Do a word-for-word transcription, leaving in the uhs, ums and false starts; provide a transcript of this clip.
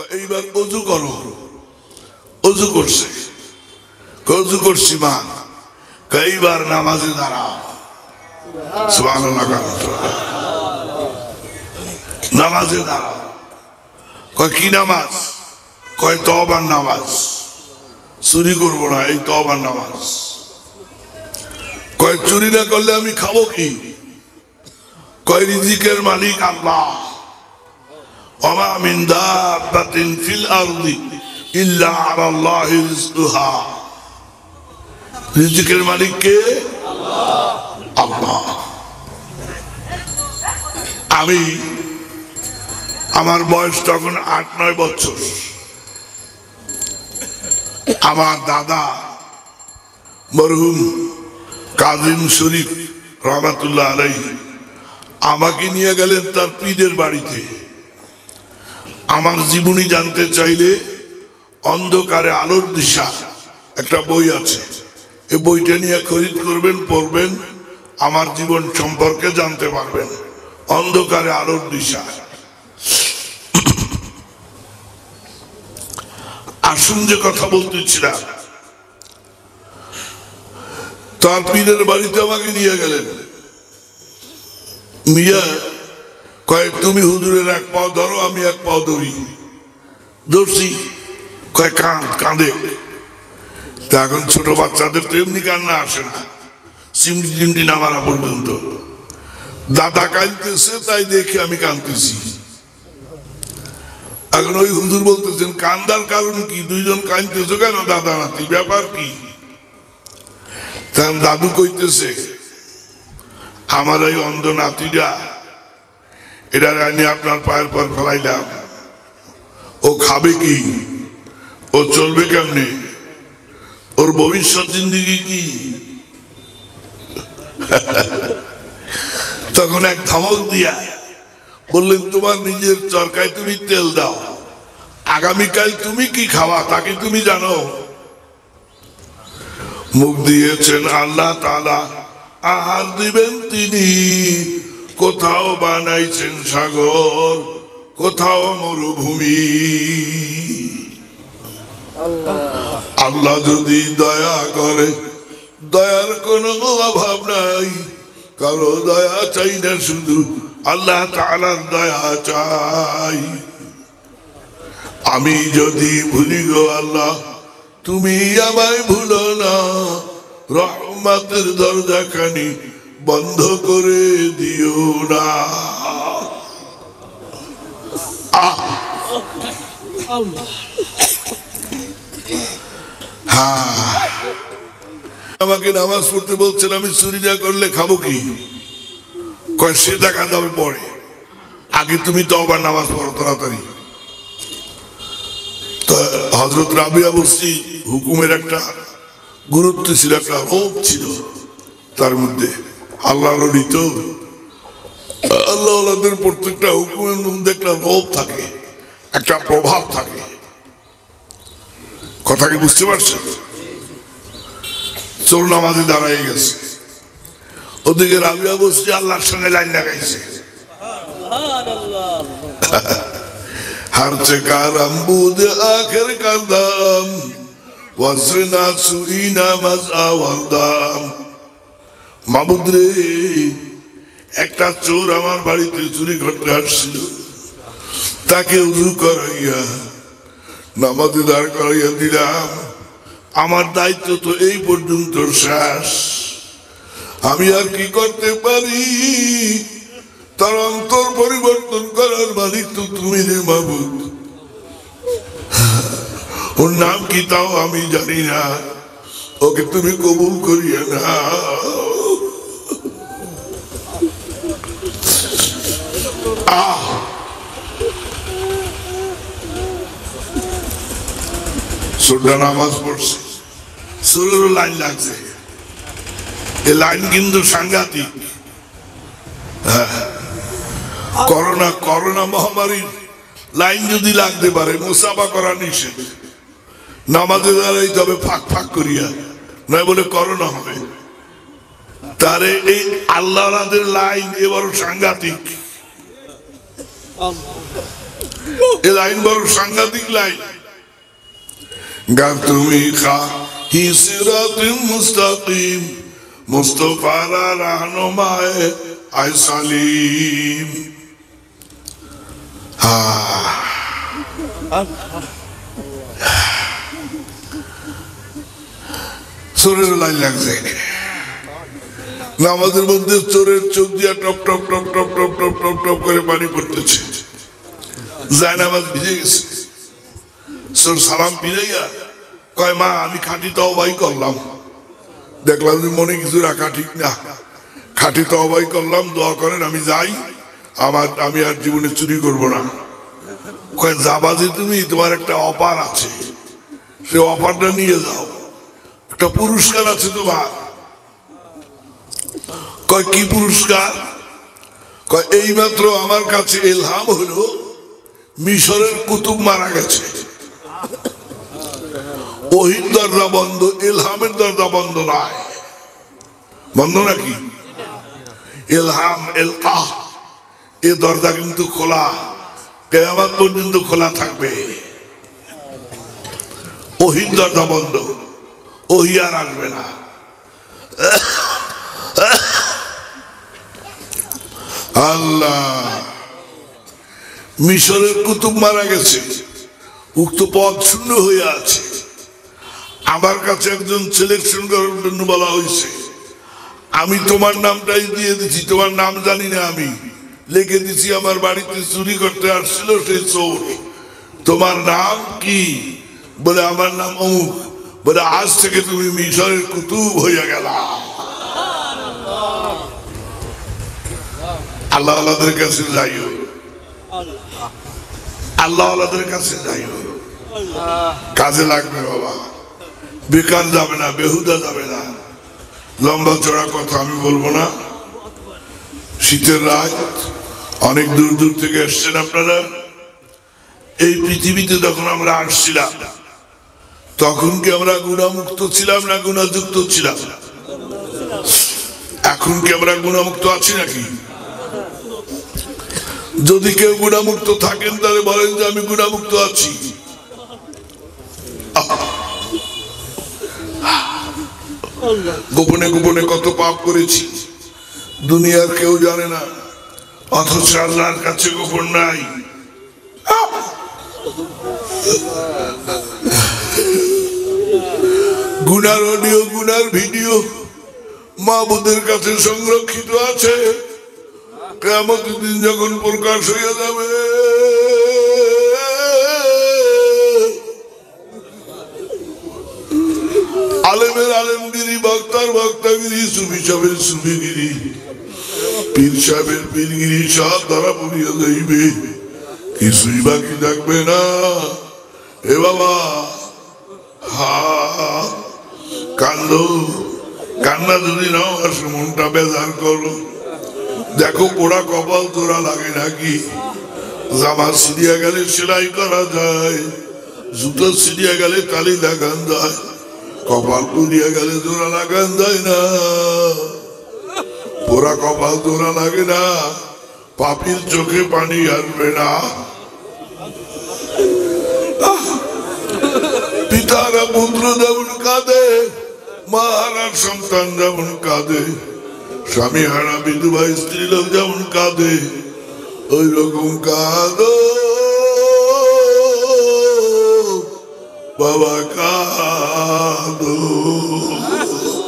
এইবার অজু করো। অজু করছে, অজু করছি মা। এইবার নামাজে দাঁড়াও। সুবহানাল্লাহ। নামাজে দাঁড়াও। কয় কি নামাজ? কয় তওবার নামাজ। চুরি করবো না, এই তওবার নামাজ। কয় চুরি না করলে আমি খাবো কি? কয় রিজিকের মালিক আল্লাহ। ওয়া মা মিন দাব্বাতিন ফিল আরদি ইল্লা আলাল্লাহি রিজকুহা। রিজিকের মালিক কে? আল্লাহ। আল্লাহ। আমি আমার বয়স তখন আট নয় বছর। আমার দাদা মরহুম কাজিম শরীফ রহমাতুল্লাহ আলাইহি আমাকে নিয়ে গেলেন তার পীরের বাড়িতে। আমার জীবনী জানতে চাইলে অন্ধকারে আলোর দিশা একটা বই আছে, এই বইটা নিয়ে খরিদ করবেন, পড়বেন, আমার জীবন সম্পর্কে জানতে পারবেন। অন্ধকারে আলোর দিশা। আসুন যে কথা বলতেছিলাম, তার পীরের বাড়িতে আমাকে নিয়ে গেলেন। মিয়া কয় তুমি হুজুরের এক পাও ধরো, আমি এক পাও ধরি। ধরছি। কয় কাঁদ কাঁদে। তা এখন ছোট বাচ্চাদের তো এমনি কান্না আসে না, চিমটি চিমটি না মারা পর্যন্ত। দাদা কাঁদতেছে তাই দেখে আমি কাঁদতেছি। এখন ওই হুজুর বলতেছেন কান্দার কারণ কি? দুইজন কাঁদতেছো কেন দাদা নাতি, ব্যাপার কি? তখন দাদু কইতেছে আমার এই অন্ধ নাতিটা, এটা আনি আপনার পায়ের পর ফেলাইলাম। ও খাবে কি? ও চলবে কেমনি? ওর ভবিষ্যৎ জিন্দিগি কি? তখন এক ধমক দিয়া বললেন তোমার নিজের চরকায় তুমি তেল দাও, আগামীকাল তুমি কি খাওয়া তাকে তুমি জানো? মুখ দিয়েছেন আল্লাহ তাআলা, আহার দিবেন তিনি। কোথাও বানাইছেন সাগর, কোথাও মরুভূমি। আল্লাহ যদি দয়া করে, দয়ার কোনো অভাব নাই। কারো দয়া চাই না, শুধু আল্লাহ তাআলার দয়া চাই। আমি যদি ভুলি গো আল্লাহ, তুমি আমায় ভুলো না। রহমতের দরজাখানি বন্ধ করে দিও না। আমাকে নামাজ পড়তে বলছেন, আমি চুরি না করলে খাবো কি? কয় সে দেখা যাবে পরে, আগে তুমি তওবার নামাজ পড়ো তাড়াতাড়ি। হযরত রাবিয়া বসরি হুকুমের একটা গুরুত্ব ছিল, একটা রোগ ছিল তার মধ্যে। আল্লাহ রলিত আল্লাহ আল্লাহদের প্রত্যেকটা হুকুমের মধ্যে একটা রোগ থাকে, একটা প্রভাব থাকে। কথা কি বুঝতে পারছেন? চোর নামাজে দাঁড়াই গেছে, ওদিকে রাবিয়া বসরি আল্লাহর সঙ্গে লাইন লাগাইছে। हर चकारम बूद आखिर का दाम वसना सुईना मजा वरदाम। মাবুদ রে, একটা চোর আমার বাড়িতে চুরি করতে আসছিল, তাকে উযু করাইয়া নামাজে দাঁড় করাইয়া দিলাম। আমার দায়িত্ব তো এই পর্যন্ত শেষ, আমি আর কি করতে পারি? তার অন্তর পরিবর্তন করার মালিক তো তুমি রে মাবুদ। ওর নাম কি তাও আমি জানি না, ওকে তুমি কবুল করিয়া না। আহ সুরটা নামাজ পড়ছে, সুরেরও লাইন লাগছে। এই লাইন কিন্তু সাংঘাতিক। হ্যাঁ, করোনা করোনা মহামারীর লাইন যদি লাগতে পারে, মুসাফা করা নিষেধ, নামাজে দাঁড়াইতে হবে ফাঁক ফাঁক করিয়া, নয় বলে করোনা হবে। তারে এই আল্লাহর লাইন এবারও সাংঘাতিক। এই লাইন বড় সাংঘাতিক লাইন। গা তুমি খা হি সিরাতুল মুস্তাকিম মুস্তাফার রাহনুমায়ে আয় সালিম। চোরের লাইন লাগছে নামাজের মধ্যে, চোরের চোখ দিয়া টপ টপ টপ টপ টপ টপ টপ টপ করে পানি পড়তেছে, যায় নামাজ ভিজে গেছে। চোর সালাম ফিরাইয়া কয় মা আমি খাঁটি তওবাই করলাম, দেখলাম যে মনে কিছু রাখা ঠিক না, খাঁটি তওবাই করলাম, দোয়া করেন আমি যাই, আমার আমি আর জীবনে চুরি করব না। কয় যাবা যে তুমি, তোমার একটা অফার আছে, সে অফারটা নিয়ে যাও, একটা পুরস্কার আছে তোমার। কয় কি পুরস্কার? কয় এইমাত্র আমার কাছে ইলহাম হলো মিশরের কুতুব মারা গেছে, ওহির দরজা বন্ধ, ইলহামের দরজা বন্ধ নয়। বন্ধ নাকি? ইলহাম ইলকাহ এ দরজা কিন্তু খোলা, কিয়ামত পর্যন্ত খোলা থাকবে। ওহির দরজা বন্ধ, ওহি আর আসবে না। আল্লাহ, মিশরের কুতুব মারা গেছে, উক্ত পদ শূন্য হয়ে আছে। আমার কাছে একজন সিলেকশন করার জন্য বলা হয়েছে, আমি তোমার নামটাই দিয়ে দিচ্ছি, তোমার নাম জানি না, আমি লিখে দিচ্ছি আমার বাড়িতে চুরি করতে আসছিল সেই চোর, তোমার নাম কি? বলে আমার নাম অমুক। বলে আজ থেকে তুমি মিশরের কুতুব হইয়া গেলা। আল্লাহ আল্লাহদের কাছে যাইও, আল্লাহ আল্লাহদের কাছে যাইও, কাজে লাগবে বাবা, বেকার যাবে না, বেহুদা যাবে না। লম্বা চড়া কথা আমি বলবো না। শীতের রাত, অনেক দূর দূর থেকে এসছেন আপনারা। এই পৃথিবীতে যখন আমরা আসছিলাম তখন কি আমরা গুণামুক্ত ছিলাম না গুণাযুক্ত ছিলাম? এখন কি আমরা গুণামুক্ত আছি নাকি? যদি কেউ গুণামুক্ত থাকেন তাহলে বলেন যে আমি গুণামুক্ত আছি। গোপনে গোপনে কত পাপ করেছি, দুনিয়ার কেউ জানে না, অথচ আল্লাহর কাছে গোপন নাই। গুনার অডিও, গুনার ভিডিও মাহবুদের কাছে সংরক্ষিত আছে। কিয়ামতের দিন যখন প্রকাশ হয়ে যাবে, আলেমের আলেমগিরি, বক্তার বক্তাগিরি, সুফি সাহেবের সুফিগিরি, পীর সাহেবের পীরগিরি সব ধরা পড়িয়া যাইবে, কিছুই বাকি থাকবে না। এ বাবা, হা কান্দো, কান্না যদি নাও আসে মনটা বেজার করো। দেখো পোড়া কপাল তোরা লাগে নাকি? জামা ছিঁড়িয়া গেলে সেলাই করা যায়, জুতো ছিঁড়িয়া গেলে তালি লাগান যায়, কপাল পুড়িয়া গেলে জোড়া লাগান যায় না। পোড়া কপাল জোড়া লাগে না, পাপির চোখে পানি আসবে না। পিতারা পুত্র যেমন কাঁদে, মা হারার সন্তান যেমন কাঁদে, স্বামী হারা বিধবা স্ত্রী লোক যেমন কাঁদে, ওই রকম কাঁদো বাবা, কাঁদো।